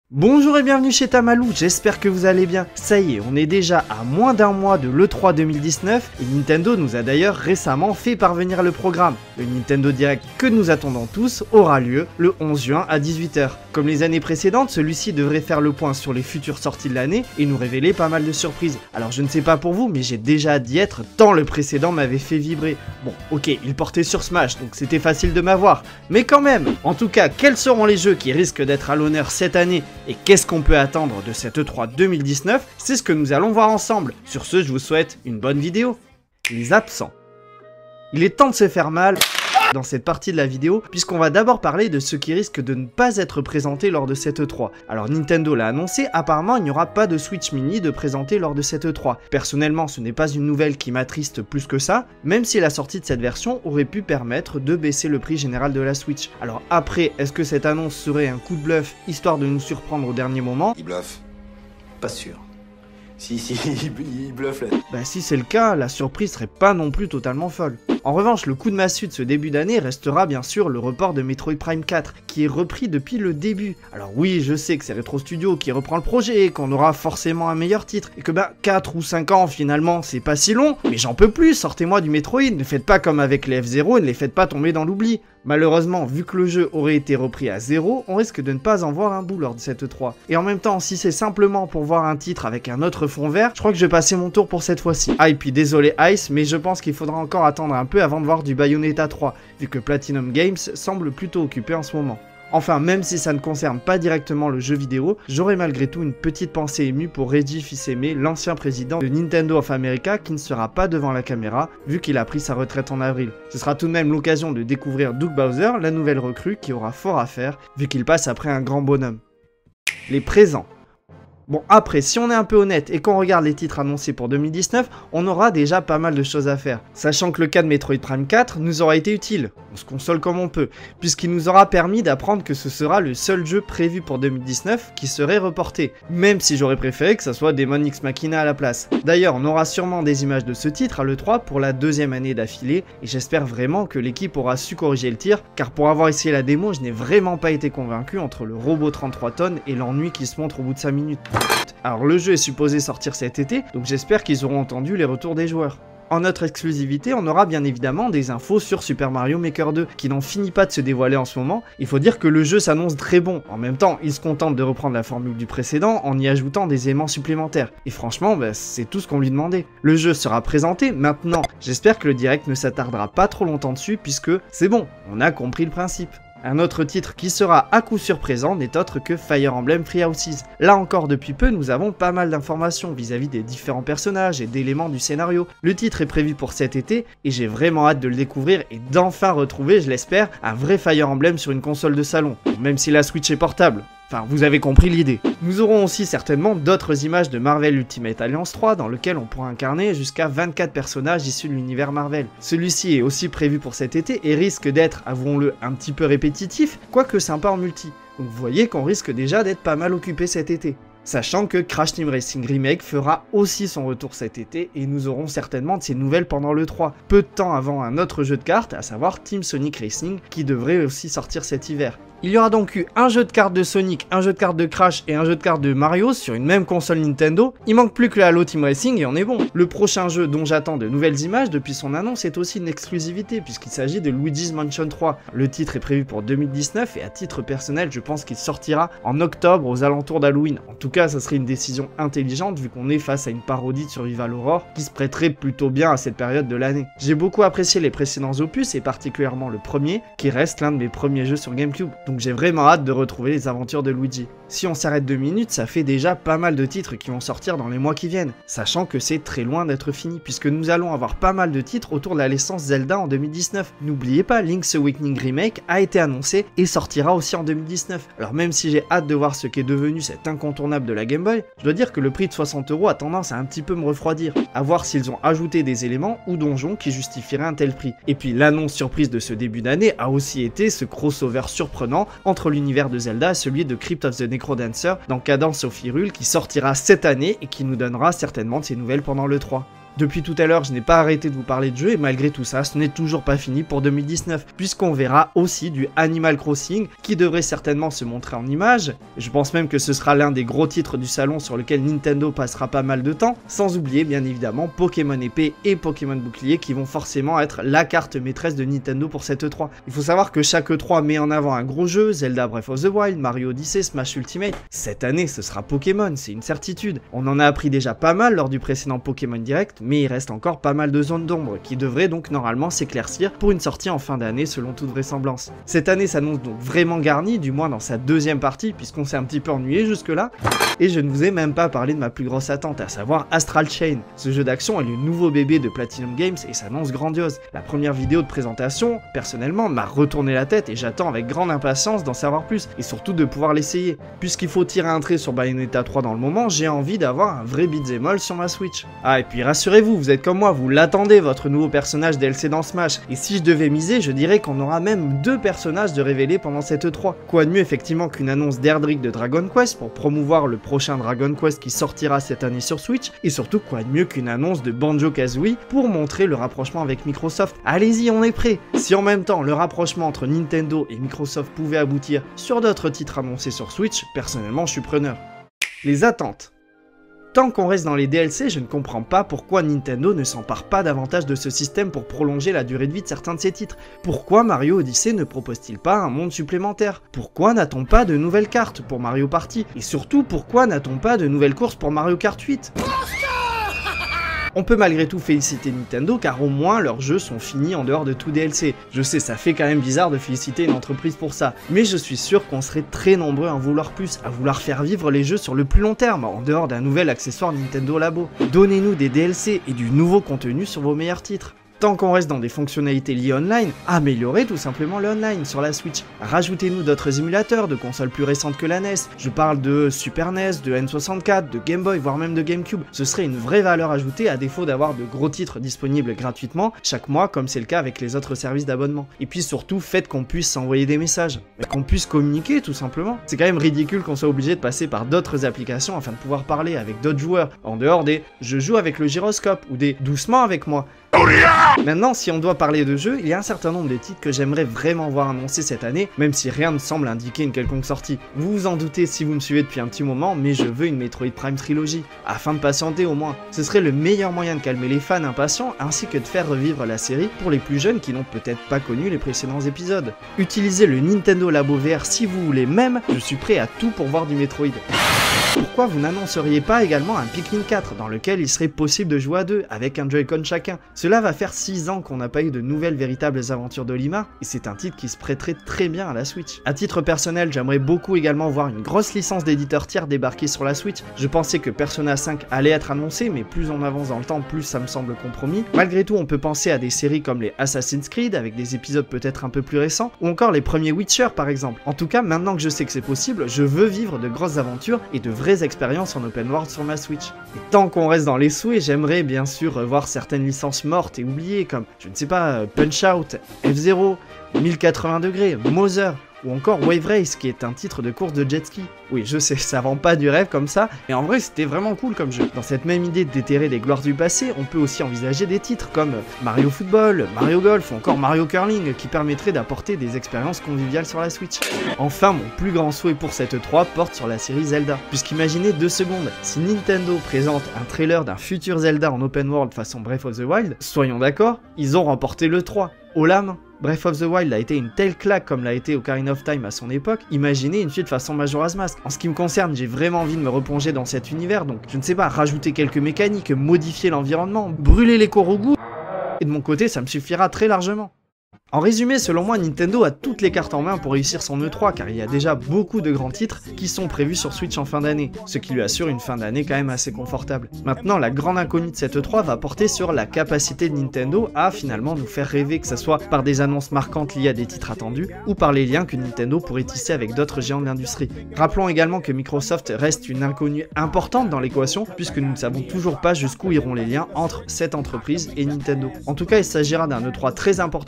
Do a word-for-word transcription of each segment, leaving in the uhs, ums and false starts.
Bonjour et bienvenue chez Tamalou, j'espère que vous allez bien. Ça y est, on est déjà à moins d'un mois de l'E trois deux mille dix-neuf et Nintendo nous a d'ailleurs récemment fait parvenir le programme. Le Nintendo Direct que nous attendons tous aura lieu le onze juin à dix-huit heures. Comme les années précédentes, celui-ci devrait faire le point sur les futures sorties de l'année et nous révéler pas mal de surprises. Alors je ne sais pas pour vous, mais j'ai déjà hâte d'y être tant le précédent m'avait fait vibrer. Bon, ok, il portait sur Smash, donc c'était facile de m'avoir, mais quand même. En tout cas, quels seront les jeux qui risquent d'être à l'honneur cette année et qu'est-ce qu'on peut attendre de cette E trois deux mille dix-neuf? C'est ce que nous allons voir ensemble. Sur ce, je vous souhaite une bonne vidéo. Les absents. Il est temps de se faire mal dans cette partie de la vidéo, puisqu'on va d'abord parler de ce qui risque de ne pas être présenté lors de cette E trois. Alors Nintendo l'a annoncé, apparemment il n'y aura pas de Switch Mini de présenter lors de cette E trois. Personnellement, ce n'est pas une nouvelle qui m'attriste plus que ça, même si la sortie de cette version aurait pu permettre de baisser le prix général de la Switch. Alors après, est-ce que cette annonce serait un coup de bluff, histoire de nous surprendre au dernier moment? Il bluffe. Pas sûr. Si, si, il bluffe là. Bah si c'est le cas, la surprise serait pas non plus totalement folle. En revanche, le coup de massue de ce début d'année restera bien sûr le report de Metroid Prime quatre, qui est repris depuis le début. Alors oui, je sais que c'est Retro Studio qui reprend le projet, qu'on aura forcément un meilleur titre, et que bah quatre ou cinq ans finalement c'est pas si long, mais j'en peux plus, sortez-moi du Metroid, ne faites pas comme avec les F zéro et ne les faites pas tomber dans l'oubli. Malheureusement, vu que le jeu aurait été repris à zéro, on risque de ne pas en voir un bout lors de cette E trois. Et en même temps, si c'est simplement pour voir un titre avec un autre fond vert, je crois que je vais passer mon tour pour cette fois-ci. Ah et puis désolé Ice, mais je pense qu'il faudra encore attendre un peu avant de voir du Bayonetta trois, vu que Platinum Games semble plutôt occupé en ce moment. Enfin, même si ça ne concerne pas directement le jeu vidéo, j'aurais malgré tout une petite pensée émue pour Reggie Fils-Aimé, l'ancien président de Nintendo of America, qui ne sera pas devant la caméra, vu qu'il a pris sa retraite en avril. Ce sera tout de même l'occasion de découvrir Doug Bowser, la nouvelle recrue, qui aura fort à faire, vu qu'il passe après un grand bonhomme. Les présents. Bon après, si on est un peu honnête et qu'on regarde les titres annoncés pour deux mille dix-neuf, on aura déjà pas mal de choses à faire. Sachant que le cas de Metroid Prime quatre nous aura été utile, on se console comme on peut, puisqu'il nous aura permis d'apprendre que ce sera le seul jeu prévu pour deux mille dix-neuf qui serait reporté, même si j'aurais préféré que ça soit Demon X Machina à la place. D'ailleurs, on aura sûrement des images de ce titre à l'E trois pour la deuxième année d'affilée, et j'espère vraiment que l'équipe aura su corriger le tir, car pour avoir essayé la démo, je n'ai vraiment pas été convaincu entre le robot trente-trois tonnes et l'ennui qui se montre au bout de cinq minutes. Alors le jeu est supposé sortir cet été, donc j'espère qu'ils auront entendu les retours des joueurs. En notre exclusivité, on aura bien évidemment des infos sur Super Mario Maker deux, qui n'en finit pas de se dévoiler en ce moment. Il faut dire que le jeu s'annonce très bon. En même temps, il se contente de reprendre la formule du précédent en y ajoutant des éléments supplémentaires. Et franchement, bah, c'est tout ce qu'on lui demandait. Le jeu sera présenté maintenant. J'espère que le direct ne s'attardera pas trop longtemps dessus, puisque c'est bon, on a compris le principe. Un autre titre qui sera à coup sûr présent n'est autre que Fire Emblem Three Houses. Là encore depuis peu nous avons pas mal d'informations vis-à-vis des différents personnages et d'éléments du scénario. Le titre est prévu pour cet été et j'ai vraiment hâte de le découvrir et d'enfin retrouver, je l'espère, un vrai Fire Emblem sur une console de salon, même si la Switch est portable. Enfin, vous avez compris l'idée. Nous aurons aussi certainement d'autres images de Marvel Ultimate Alliance trois dans lequel on pourra incarner jusqu'à vingt-quatre personnages issus de l'univers Marvel. Celui-ci est aussi prévu pour cet été et risque d'être, avouons-le, un petit peu répétitif, quoique sympa en multi. Donc vous voyez qu'on risque déjà d'être pas mal occupé cet été. Sachant que Crash Team Racing Remake fera aussi son retour cet été et nous aurons certainement de ses nouvelles pendant l'E trois, peu de temps avant un autre jeu de cartes, à savoir Team Sonic Racing, qui devrait aussi sortir cet hiver. Il y aura donc eu un jeu de cartes de Sonic, un jeu de cartes de Crash et un jeu de cartes de Mario sur une même console Nintendo. Il manque plus que le Halo Team Racing et on est bon. Le prochain jeu dont j'attends de nouvelles images depuis son annonce est aussi une exclusivité puisqu'il s'agit de Luigi's Mansion trois. Le titre est prévu pour deux mille dix-neuf et à titre personnel je pense qu'il sortira en octobre aux alentours d'Halloween. En tout cas ça serait une décision intelligente vu qu'on est face à une parodie de Survival Horror qui se prêterait plutôt bien à cette période de l'année. J'ai beaucoup apprécié les précédents opus et particulièrement le premier qui reste l'un de mes premiers jeux sur GameCube. Donc j'ai vraiment hâte de retrouver les aventures de Luigi. Si on s'arrête deux minutes, ça fait déjà pas mal de titres qui vont sortir dans les mois qui viennent, sachant que c'est très loin d'être fini, puisque nous allons avoir pas mal de titres autour de la licence Zelda en deux mille dix-neuf. N'oubliez pas, Link's Awakening Remake a été annoncé et sortira aussi en deux mille dix-neuf. Alors même si j'ai hâte de voir ce qu'est devenu cet incontournable de la Game Boy, je dois dire que le prix de soixante euros a tendance à un petit peu me refroidir, à voir s'ils ont ajouté des éléments ou donjons qui justifieraient un tel prix. Et puis l'annonce surprise de ce début d'année a aussi été ce crossover surprenant entre l'univers de Zelda et celui de Crypt of the Necrodancer dans Cadence of Hyrule qui sortira cette année et qui nous donnera certainement de ses nouvelles pendant l'E trois. Depuis tout à l'heure, je n'ai pas arrêté de vous parler de jeux et malgré tout ça, ce n'est toujours pas fini pour deux mille dix-neuf, puisqu'on verra aussi du Animal Crossing qui devrait certainement se montrer en images. Je pense même que ce sera l'un des gros titres du salon sur lequel Nintendo passera pas mal de temps, sans oublier bien évidemment Pokémon épée et Pokémon bouclier qui vont forcément être la carte maîtresse de Nintendo pour cette E trois. Il faut savoir que chaque E trois met en avant un gros jeu, Zelda Breath of the Wild, Mario Odyssey, Smash Ultimate. Cette année, ce sera Pokémon, c'est une certitude. On en a appris déjà pas mal lors du précédent Pokémon Direct, mais il reste encore pas mal de zones d'ombre qui devraient donc normalement s'éclaircir pour une sortie en fin d'année selon toute vraisemblance. Cette année s'annonce donc vraiment garnie, du moins dans sa deuxième partie, puisqu'on s'est un petit peu ennuyé jusque-là. Et je ne vous ai même pas parlé de ma plus grosse attente, à savoir Astral Chain. Ce jeu d'action est le nouveau bébé de Platinum Games et s'annonce grandiose. La première vidéo de présentation, personnellement, m'a retourné la tête et j'attends avec grande impatience d'en savoir plus, et surtout de pouvoir l'essayer. Puisqu'il faut tirer un trait sur Bayonetta trois dans le moment, j'ai envie d'avoir un vrai beat'em all sur ma Switch. Ah, et puis rassurez-vous, vous êtes comme moi, vous l'attendez votre nouveau personnage D L C dans Smash, et si je devais miser, je dirais qu'on aura même deux personnages de révéler pendant cette E trois. Quoi de mieux effectivement qu'une annonce d'Erdrick de Dragon Quest pour promouvoir le prochain Dragon Quest qui sortira cette année sur Switch, et surtout quoi de mieux qu'une annonce de Banjo-Kazooie pour montrer le rapprochement avec Microsoft. Allez-y, on est prêt. Si en même temps le rapprochement entre Nintendo et Microsoft pouvait aboutir sur d'autres titres annoncés sur Switch, personnellement je suis preneur. Les attentes. Tant qu'on reste dans les D L C, je ne comprends pas pourquoi Nintendo ne s'empare pas davantage de ce système pour prolonger la durée de vie de certains de ses titres. Pourquoi Mario Odyssey ne propose-t-il pas un monde supplémentaire? Pourquoi n'a-t-on pas de nouvelles cartes pour Mario Party? Et surtout, pourquoi n'a-t-on pas de nouvelles courses pour Mario Kart huit? On peut malgré tout féliciter Nintendo car au moins leurs jeux sont finis en dehors de tout D L C. Je sais, ça fait quand même bizarre de féliciter une entreprise pour ça, mais je suis sûr qu'on serait très nombreux à en vouloir plus, à vouloir faire vivre les jeux sur le plus long terme, en dehors d'un nouvel accessoire Nintendo Labo. Donnez-nous des D L C et du nouveau contenu sur vos meilleurs titres. Tant qu'on reste dans des fonctionnalités liées online, améliorez tout simplement le online sur la Switch. Rajoutez-nous d'autres émulateurs de consoles plus récentes que la N E S. Je parle de Super N E S, de N soixante-quatre, de Game Boy, voire même de GameCube. Ce serait une vraie valeur ajoutée à défaut d'avoir de gros titres disponibles gratuitement chaque mois comme c'est le cas avec les autres services d'abonnement. Et puis surtout, faites qu'on puisse s'envoyer des messages, qu'on puisse communiquer tout simplement. C'est quand même ridicule qu'on soit obligé de passer par d'autres applications afin de pouvoir parler avec d'autres joueurs, en dehors des « je joue avec le gyroscope » ou des « doucement avec moi ». Maintenant, si on doit parler de jeux, il y a un certain nombre de titres que j'aimerais vraiment voir annoncés cette année, même si rien ne semble indiquer une quelconque sortie. Vous vous en doutez si vous me suivez depuis un petit moment, mais je veux une Metroid Prime Trilogy, afin de patienter au moins. Ce serait le meilleur moyen de calmer les fans impatients, ainsi que de faire revivre la série pour les plus jeunes qui n'ont peut-être pas connu les précédents épisodes. Utilisez le Nintendo Labo V R si vous voulez, même, je suis prêt à tout pour voir du Metroid. Pourquoi vous n'annonceriez pas également un Pikmin quatre dans lequel il serait possible de jouer à deux, avec un Joy-Con chacun? Cela va faire six ans qu'on n'a pas eu de nouvelles véritables aventures d'Olimar, et c'est un titre qui se prêterait très bien à la Switch. À titre personnel, j'aimerais beaucoup également voir une grosse licence d'éditeur tiers débarquer sur la Switch. Je pensais que Persona cinq allait être annoncé, mais plus on avance dans le temps, plus ça me semble compromis. Malgré tout, on peut penser à des séries comme les Assassin's Creed, avec des épisodes peut-être un peu plus récents, ou encore les premiers Witcher par exemple. En tout cas, maintenant que je sais que c'est possible, je veux vivre de grosses aventures et de vraies expériences en open world sur ma Switch. Et tant qu'on reste dans les souhaits, j'aimerais bien sûr revoir certaines licences mortes et oubliées comme, je ne sais pas, Punch-Out, F zéro, mille quatre-vingts degrés, Mother, ou encore Wave Race qui est un titre de course de jet ski. Oui, je sais, ça vend pas du rêve comme ça, mais en vrai c'était vraiment cool comme jeu. Dans cette même idée de déterrer des gloires du passé, on peut aussi envisager des titres comme Mario Football, Mario Golf ou encore Mario Curling qui permettraient d'apporter des expériences conviviales sur la Switch. Enfin, mon plus grand souhait pour cette E trois porte sur la série Zelda. Puisqu'imaginez deux secondes, si Nintendo présente un trailer d'un futur Zelda en open world façon Breath of the Wild, soyons d'accord, ils ont remporté l'E trois. Haut la main. Breath of the Wild a été une telle claque comme l'a été Ocarina of Time à son époque, imaginez une suite façon Majora's Mask. En ce qui me concerne, j'ai vraiment envie de me replonger dans cet univers, donc je ne sais pas, rajouter quelques mécaniques, modifier l'environnement, brûler les Korogu, et de mon côté ça me suffira très largement. En résumé, selon moi, Nintendo a toutes les cartes en main pour réussir son E trois car il y a déjà beaucoup de grands titres qui sont prévus sur Switch en fin d'année, ce qui lui assure une fin d'année quand même assez confortable. Maintenant, la grande inconnue de cette E trois va porter sur la capacité de Nintendo à finalement nous faire rêver, que ce soit par des annonces marquantes liées à des titres attendus ou par les liens que Nintendo pourrait tisser avec d'autres géants de l'industrie. Rappelons également que Microsoft reste une inconnue importante dans l'équation puisque nous ne savons toujours pas jusqu'où iront les liens entre cette entreprise et Nintendo. En tout cas, il s'agira d'un E trois très important pour Nintendo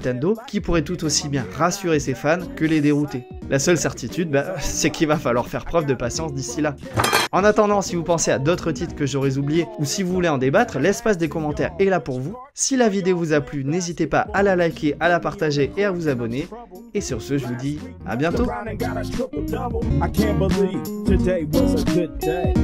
Nintendo qui pourrait tout aussi bien rassurer ses fans que les dérouter. La seule certitude, bah, c'est qu'il va falloir faire preuve de patience d'ici là. En attendant, si vous pensez à d'autres titres que j'aurais oubliés ou si vous voulez en débattre, l'espace des commentaires est là pour vous. Si la vidéo vous a plu, n'hésitez pas à la liker, à la partager et à vous abonner. Et sur ce, je vous dis à bientôt. I can't believe today was a good day.